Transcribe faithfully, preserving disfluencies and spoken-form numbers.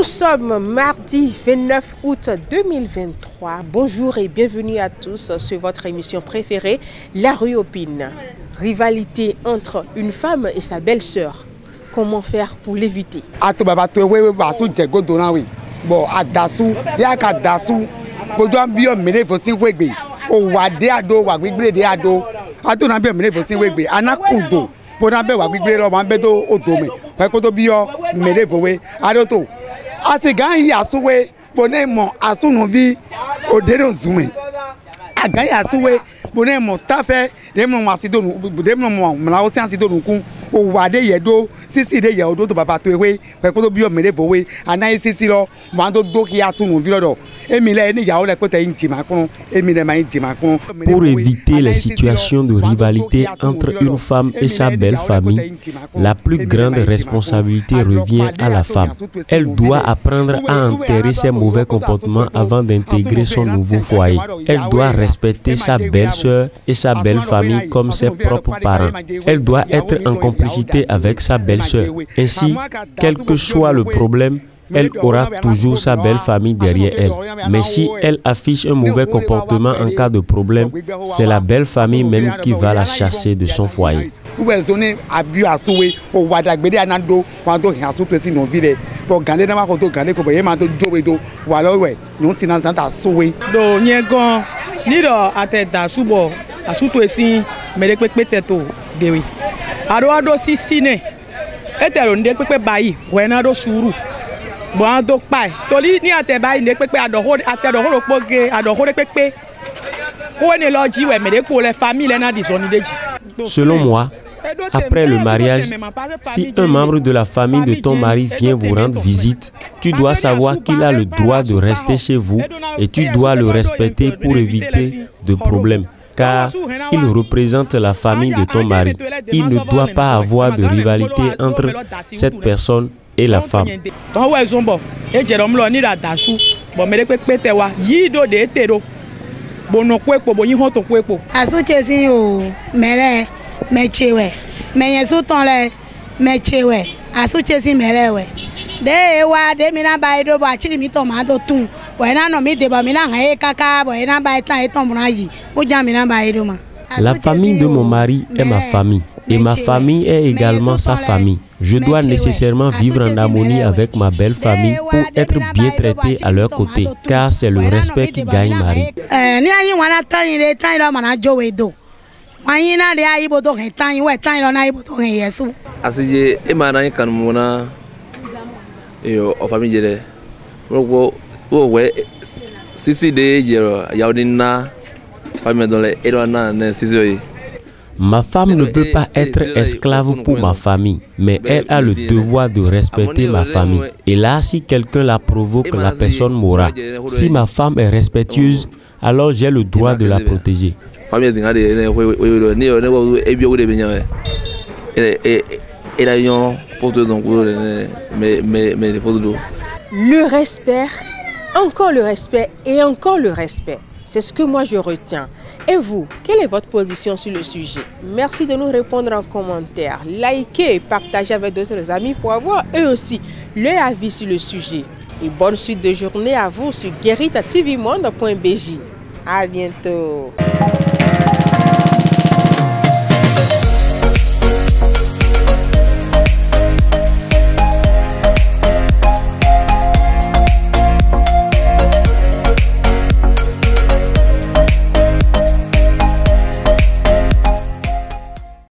sommes mardi vingt-neuf août deux mille vingt-trois. Bonjour et bienvenue à tous sur votre émission préférée, La Rue Opine. Rivalité entre une femme et sa belle-sœur. Comment faire pour l'éviter? Pour éviter les situations de rivalité entre une femme et sa belle famille, la plus grande responsabilité revient à la femme. Elle doit apprendre à enterrer ses mauvais comportements avant d'intégrer son nouveau foyer. Elle doit respecter sa belle-sœur et sa belle famille comme ses propres parents. Elle doit être en complicité avec sa belle-sœur. Ainsi, quel que soit le problème, elle aura toujours sa belle famille derrière elle. Mais si elle affiche un mauvais comportement en cas de problème, c'est la belle famille même qui va la chasser de son foyer. Selon moi, après le mariage, si un membre de la famille de ton mari vient vous rendre visite, tu dois savoir qu'il a le droit de rester chez vous et tu dois le respecter pour éviter de problèmes. Car il représente la famille de ton mari. Il ne doit pas avoir de rivalité entre cette personne et la femme. La famille de mon mari est ma famille et ma famille est également sa famille. Je dois nécessairement vivre en harmonie avec ma belle famille pour être bien traité à leur côté, car c'est le respect qui gagne ma vie. Ma femme ne peut pas être esclave pour ma famille, mais elle a le devoir de respecter ma famille. Et là, si quelqu'un la provoque, la personne mourra. Si ma femme est respectueuse, alors j'ai le droit de la protéger. Le respect, encore le respect et encore le respect. C'est ce que moi je retiens. Et vous, quelle est votre position sur le sujet? Merci de nous répondre en commentaire. Likez et partagez avec d'autres amis pour avoir eux aussi leur avis sur le sujet. Et bonne suite de journée à vous sur guerita t v monde point b j. À bientôt.